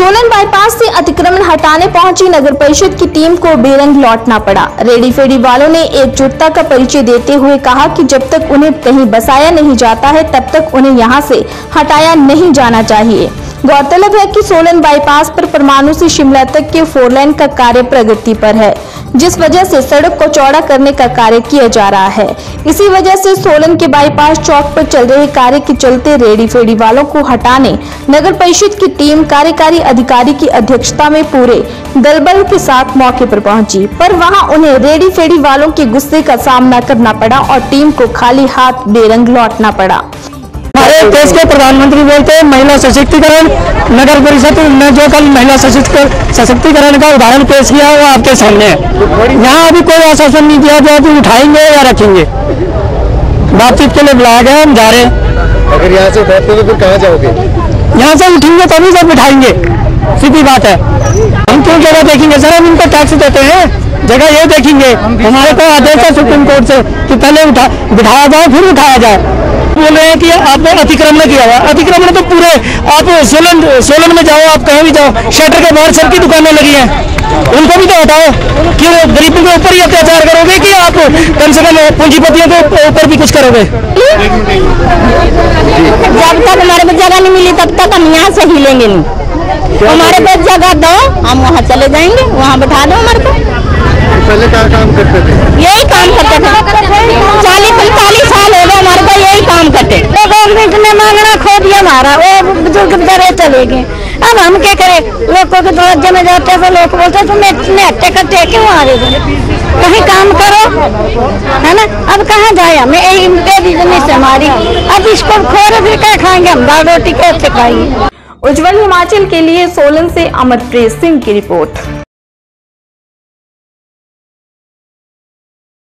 Solan bypass से अतिक्रमण हटाने पहुंची नगर परिषद की टीम को बेरंग लौटना पड़ा। रेडी फेडी वालों ने एकजुटता का परिचय देते हुए कहा कि जब तक उन्हें कहीं बसाया नहीं जाता है तब तक उन्हें यहां से हटाया नहीं जाना चाहिए। गौरतलब है कि सोलन बाईपास पर परमाणु से शिमला तक के 4 लेन का कार्य प्रगति पर है, जिस वजह से सड़क को चौड़ा करने का कार्य किया जा रहा है। इसी वजह से सोलन के बाईपास चौक पर चल रहे कार्य के चलते रेडी फेडी वालों को हटाने नगर परिषद की टीम कार्यकारी अधिकारी की अध्यक्षता में पूरे दलबल के साथ मौके पर पहुंची, पर वहां उन्हें रेडी फेडी वालों के गुस्से का सामना करना पड़ा और टीम को खाली हाथ बेरंग लौटना पड़ा। हमारे देश के प्रधानमंत्री बोलते हैं महिला सशक्तिकरण। नगर परिषद ने जो कल महिला सशक्तिकरण का उदाहरण पेश किया वो आपके सामने है। यहाँ अभी कोई आश्वासन नहीं दिया जो अभी उठाएंगे या रखेंगे। बातचीत के लिए बुलाया गया, हम जा रहे हैं। अगर यहाँ से उठाते तो फिर कहाँ जाओगे? यहाँ से उठेंगे तभी सब उठाएंगे, सीधी बात है। हम क्यों जगह देखेंगे सर, हम इनको टैक्स देते हैं, जगह ये देखेंगे। हमारे को आदेश है सुप्रीम कोर्ट से कि पहले बिठाया जाए फिर उठाया जाए। बोल रहे हैं कि आपने अतिक्रमण किया हुआ। अतिक्रमण तो पूरे आप सोलन में जाओ, आप कहीं भी जाओ, शटर के बाहर सबकी दुकानें लगी हैं, उनको भी तो हटाओ। क्यों गरीबों के ऊपर ही अत्याचार करोगे कि आप कम से कम पूंजीपतियों के ऊपर भी कुछ करोगे? जब तक हमारे को जगह नहीं मिली तब तक हम यहाँ से हिलेंगे नहीं। हमारे को जगह दो, हम वहाँ चले जाएंगे, वहाँ बैठा दो हमारे को। पहले क्या काम करते थे? यही काम करते थे, 40-45 साल हो गए हमारे को यही काम करते। गवर्नमेंट ने मांगना खो दिया हमारा, वो बुजुर्ग बेचारे चले गए। अब हम क्या करें? लोगों के दरवाजे में जाते हैं, लोग बोलते तुम इतने हट्टे कट्टे क्यों आ रहे हो? कहीं काम करो, है ना। अब कहाँ जाए? हमें यही बिजनेस है हमारी। अब इसको खोर फिर क्या खाएंगे? हम दाल रोटी कैसे खाएंगे? उज्जवल हिमाचल के लिए सोलन से अमरप्रीत सिंह की रिपोर्ट।